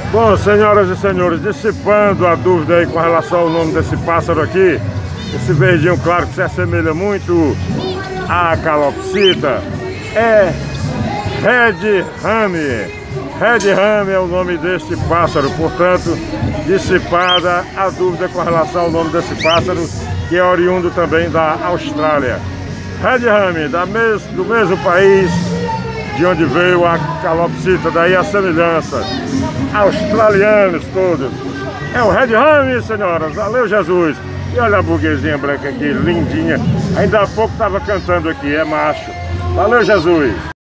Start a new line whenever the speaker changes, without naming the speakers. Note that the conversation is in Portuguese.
Bom, senhoras e senhores, dissipando a dúvida aí com relação ao nome desse pássaro aqui, esse verdinho claro que se assemelha muito à calopsita, é Red Rame. Red Rame é o nome deste pássaro, portanto, dissipada a dúvida com relação ao nome desse pássaro, que é oriundo também da Austrália. Red Rame, do mesmo país de onde veio a calopsita, daí a semelhança. Australianos todos. É o Red Rame, senhoras. Valeu, Jesus. E olha a burguesinha branca aqui, lindinha. Ainda há pouco estava cantando aqui, é macho. Valeu, Jesus.